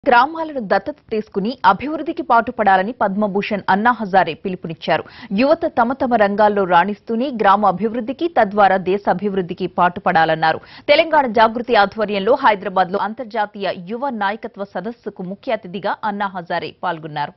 గ్రామాలను దత్తత తీసుకుని అభివృద్ధికి పాటుపడాలని పద్మభూషణ్ అన్నా హజారే పిలుపునిచ్చారు. యువత తమ తమ రంగాల్లో రాణిస్తూనే గ్రామ అభివృద్ధికి తద్వారా దేశ అభివృద్ధికి పాటుపడాలన్నారు. తెలంగాణ జాగృతి ఆధ్వర్యంలో హైదరాబాద్ లో అంతర్జాతీయ యువ నాయకత్వ సదస్సుకు ముఖ్య అతిథిగా అన్నా హజారే పాల్గొన్నారు.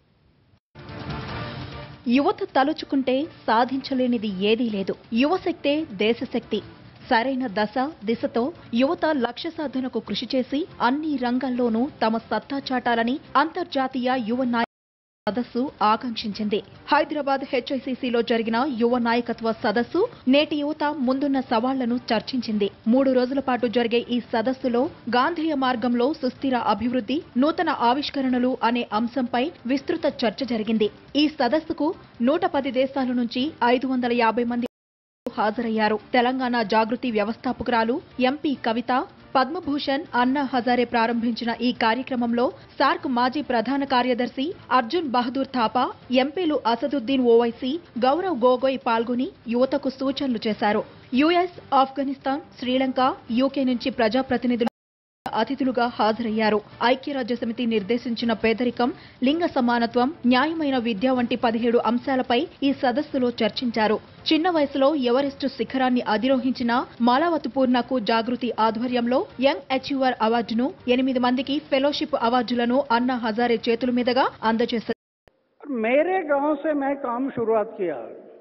యువత తలుచుకుంటే సాధించలేనిది ఏదీ లేదు. యువశక్తే దేశశక్తి. సరైన దశ దిశతో యువత లక్ష్య సాధనకు కృషి చేసి అన్ని రంగాల్లోనూ తమ సత్తా చాటాలని అంతర్జాతీయ యువ నాయకత్వ సదస్సు ఆకాంక్షించింది. హైదరాబాద్ హెచ్ఐసిసిలో జరిగిన యువ నాయకత్వ సదస్సు నేటి యువత ముందున్న సవాళ్లను చర్చించింది. 3 రోజుల పాటు జరిగే ఈ సదస్సులో గాంధేయ మార్గంలో సుస్థిర అభివృద్ధి, నూతన ఆవిష్కరణలు అనే అంశంపై విస్తృత చర్చ జరిగింది. ఈ సదస్సుకు 110 దేశాల నుంచి 550 మంది హాజరయ్యారు. తెలంగాణ జాగృతి వ్యవస్థాపకురాలు ఎంపీ కవిత, పద్మభూషణ్ అన్నా హజారే ప్రారంభించిన ఈ కార్యక్రమంలో సార్క్ మాజీ ప్రధాన కార్యదర్శి అర్జున్ బహదూర్ థాపా, ఎంపీలు అసదుద్దీన్ ఓవైసీ, గౌరవ్ గొగోయ్ పాల్గొని యువతకు సూచనలు చేశారు. యుఎస్, ఆఫ్ఘనిస్తాన్, శ్రీలంక, యూకే నుంచి ప్రజాప్రతినిధులు అతిథులుగా హాజరయ్యారు. ఐక్యరాజ్యసమితి నిర్దేశించిన పేదరికం, లింగ సమానత్వం, న్యాయమైన విద్య వంటి 17 అంశాలపై ఈ సదస్సులో చర్చించారు. చిన్న వయసులో ఎవరెస్టు శిఖరాన్ని అధిరోహించిన మాలావతి పూర్ణకు జాగృతి ఆధ్వర్యంలో యంగ్ అచీవర్ అవార్డును, 8 మందికి ఫెలోషిప్ అవార్డులను అన్నా హజారే చేతుల మీదుగా అందజేశారు. मेरे गांव से मैं काम शुरुआत किया।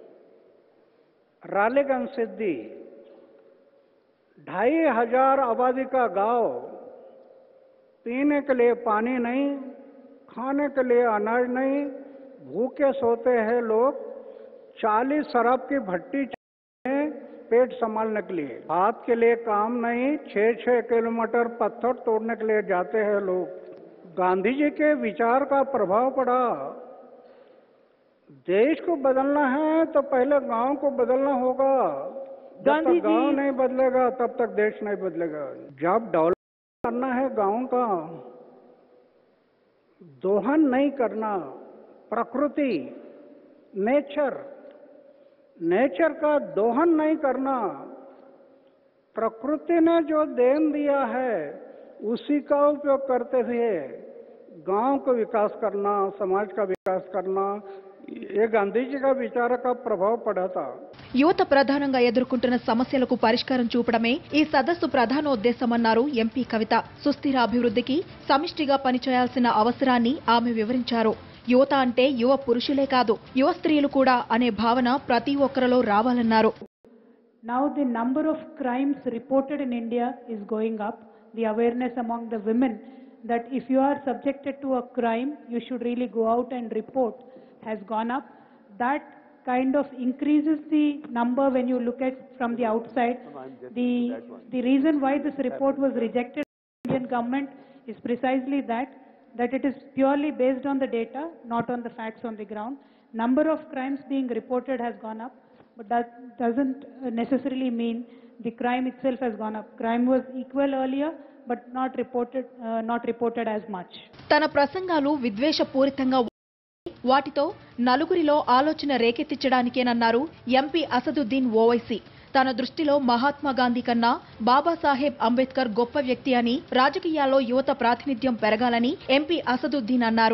रालेगंज सिद्धि 2500 आबादी का गांव, पीने के लिए पानी नहीं, खाने के लिए अनाज नहीं, भूखे सोते हैं लोग। 40 शराब की भट्टी पेट संभालने के लिए, हाथ के लिए काम नहीं, 6-6 किलोमीटर पत्थर तोड़ने के लिए जाते हैं लोग। गांधी जी के विचार का प्रभाव पड़ा। देश को बदलना है तो पहले गांव को बदलना होगा। जब तक गांव नहीं बदलेगा तब तक देश नहीं बदलेगा। जब डेवलप करना है गांव का, दोहन नहीं करना, प्रकृति नेचर का दोहन नहीं करना। प्रकृति ने जो देन दिया है उसी का उपयोग करते हुए गांव को विकास करना, समाज का विकास करना, ये गांधी जी का विचार का प्रभाव पड़ा था। యువత ప్రధానంగా ఎదుర్కొంటున్న సమస్యలకు పరిష్కారం చూపడమే ఈ సదస్సు ప్రధానోద్దేశమన్నారు ఎంపీ కవిత. సుస్థిర అభివృద్ధికి సమిష్టిగా పనిచేయాల్సిన అవసరాన్ని ఆమె వివరించారు. యువత అంటే యువ పురుషులే కాదు, యువ స్త్రీలు కూడా అనే భావన ప్రతి ఒక్కరిలో రావాలన్నారు. Now the number of crimes reported in India is going up. The awareness among the women that if you are subjected to a crime, you should really go out and report has gone up. That kind of increases the number when you look at from the outside. The reason why this report was rejected by the Indian government is precisely that it is purely based on the data, not on the facts on the ground. Number of crimes being reported has gone up, but that doesn't necessarily mean the crime itself has gone up. Crime was equal earlier, but not reported as much. తన ప్రసంగాలు విద్వేషపూరితంగా వాటితో నలుగురిలో ఆలోచన రేకెత్తించడానికేనన్నారు MP Asaduddin Owaisi. తన దృష్టిలో మహాత్మా గాంధీ కన్నా బాబాసాహెబ్ అంబేద్కర్ గొప్ప వ్యక్తి అని, రాజకీయాల్లో యువత ప్రాతినిధ్యం పెరగాలని ఎంపీ అసదుద్దీన్ అన్నారు.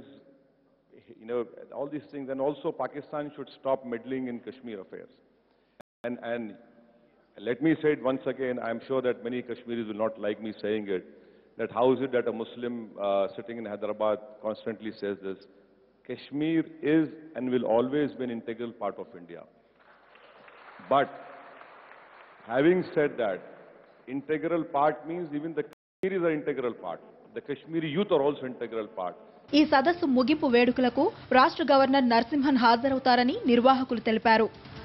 All these things, and also Pakistan should stop meddling in Kashmir affairs. And let me say it once again, I am sure that many Kashmiris will not like me saying it, that how is it that a Muslim sitting in Hyderabad constantly says this? Kashmir is and will always be an integral part of India. But having said that, integral part means even the Kashmiris are integral part. The Kashmiri youth are also integral part. ఈ సదస్సు ముగింపు వేడుకలకు రాష్ట్ర governor Narasimhan హాజరవుతారని నిర్వాహకులు తెలిపారు.